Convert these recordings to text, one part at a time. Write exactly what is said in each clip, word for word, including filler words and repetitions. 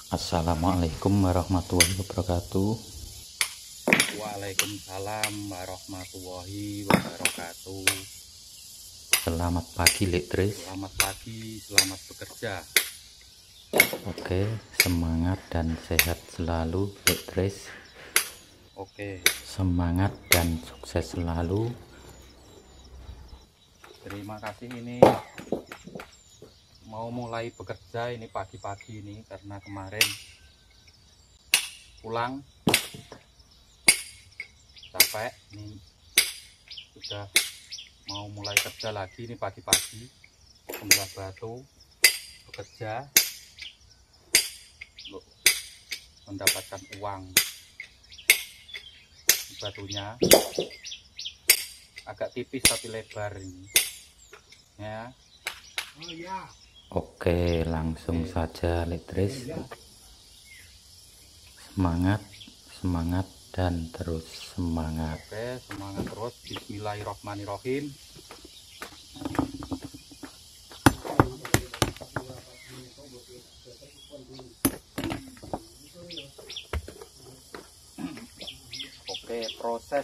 Assalamualaikum warahmatullahi wabarakatuh. Waalaikumsalam warahmatullahi wabarakatuh. Selamat pagi, Lek Tris. Selamat pagi, selamat bekerja. Oke, semangat dan sehat selalu, Lek Tris. Oke, Semangat dan sukses selalu. terima kasih. Ini mau mulai bekerja ini pagi-pagi ini karena kemarin pulang capek, ini sudah mau mulai kerja lagi ini pagi-pagi, membelah batu, bekerja untuk mendapatkan uang. Batunya agak tipis tapi lebar ini ya. Oh ya. Oke, langsung Oke. saja, Lek Tris. Semangat, semangat dan terus semangat. Oke, semangat terus. Bismillahirrahmanirrahim. Oke, proses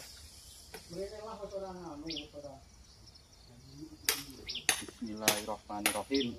Bismillahirrahmanirrahim.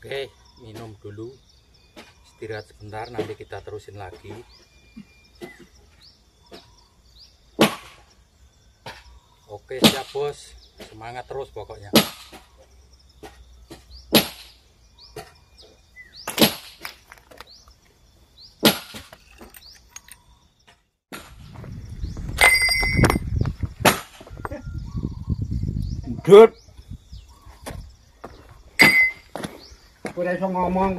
Oke, minum dulu, istirahat sebentar, nanti kita terusin lagi. Oke, siap bos, semangat terus pokoknya. Dut. Udah iso ngomong.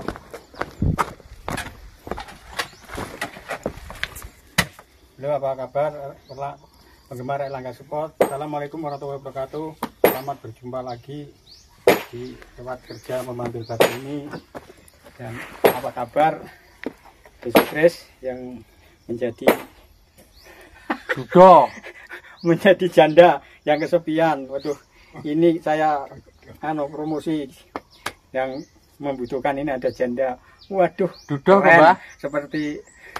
Halo, apa kabar penggemar Erlangga Support? Assalamualaikum warahmatullahi wabarakatuh. Selamat berjumpa lagi di tempat kerja memanggil batu ini. Dan apa kabar Chris yang menjadi Dudo menjadi janda yang kesepian. Waduh, ini saya anu promosi yang membutuhkan ini ada janda. Waduh, Dudo keren, seperti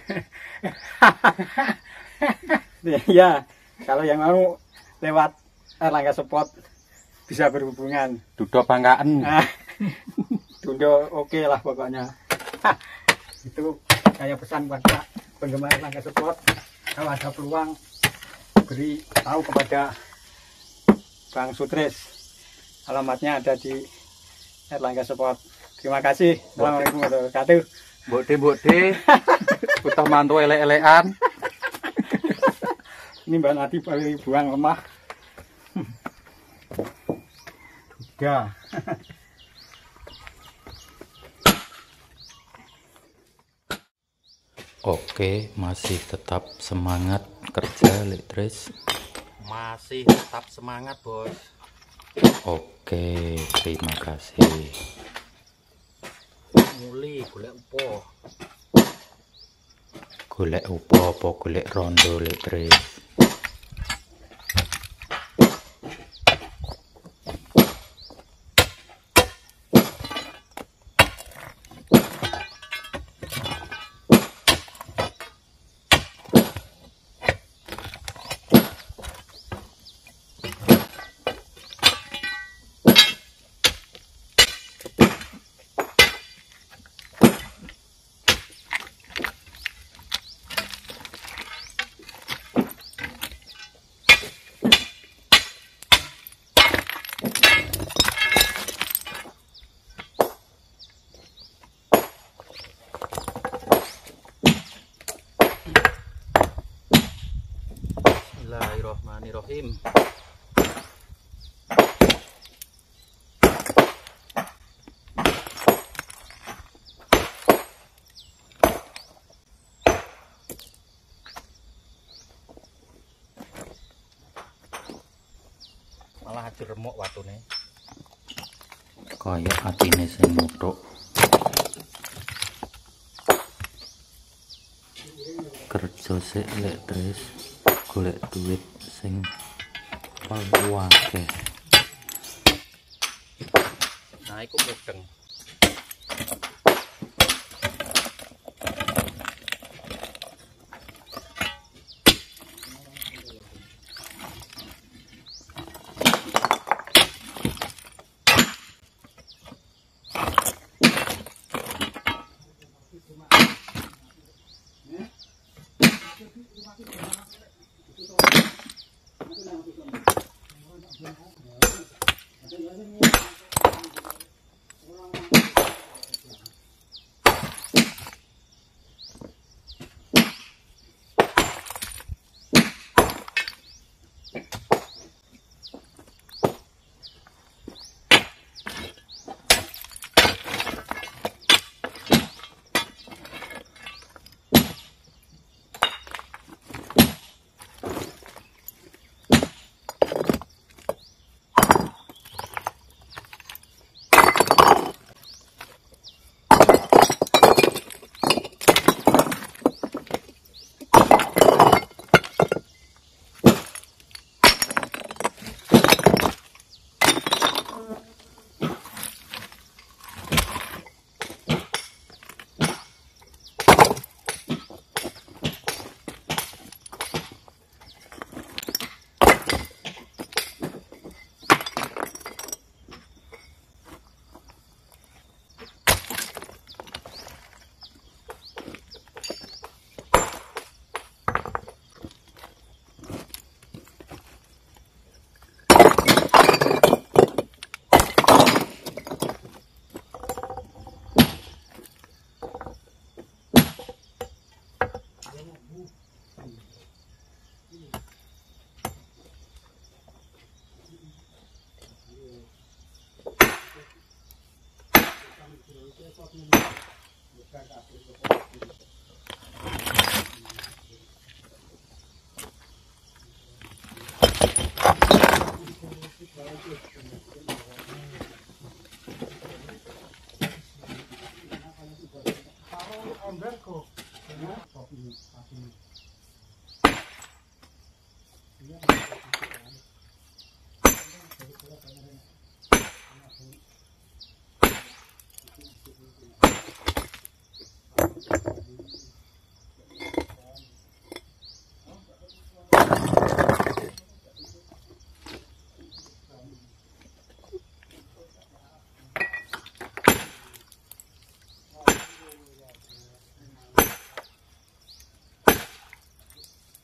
ya, kalau yang mau lewat Erlangga Support bisa berhubungan. Dudo banggaan. Nah, Dudo oke okay lah pokoknya. Itu saya pesan pada penggemar Erlangga Support, kalau ada peluang beri tahu kepada Bang Sutris. Alamatnya ada di Erlangga Support. Terima kasih. Assalamualaikum warahmatullahi wabarakatuh. Bode bode, utah mantu ele-elean. Ini Mbak Nati buang lemah. Duda. Oke, masih tetap semangat kerja Letris. Masih tetap semangat bos. Oke, terima kasih. Muli golek upo. Golek upo apa golek rondo Letris? Bismillahirrahmanirrahim. Malah aja remuk watune. Kayak atine sing nuthuk. Kerja sik Letris, golek duit sing paling akeh. Nah, iku mudeng.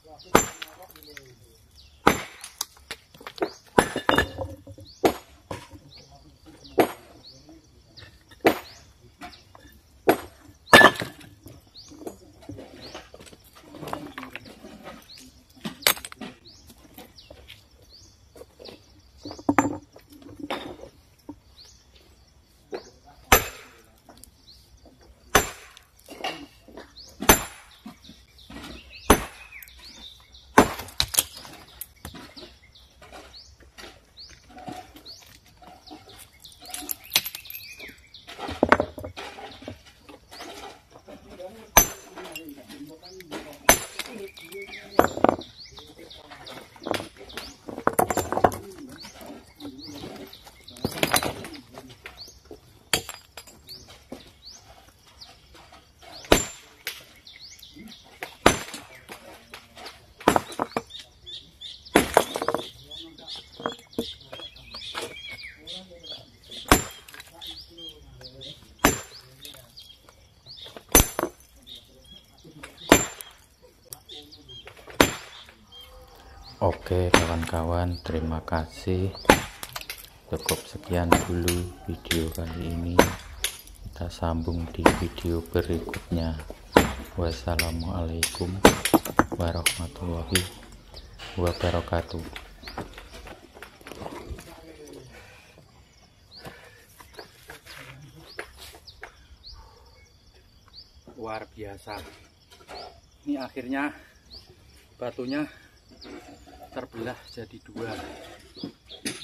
Oke kawan-kawan, terima kasih. Cukup sekian dulu video kali ini. Kita sambung di video berikutnya. Wassalamualaikum warahmatullahi wabarakatuh. Luar biasa. Ini akhirnya batunya terbelah jadi dua.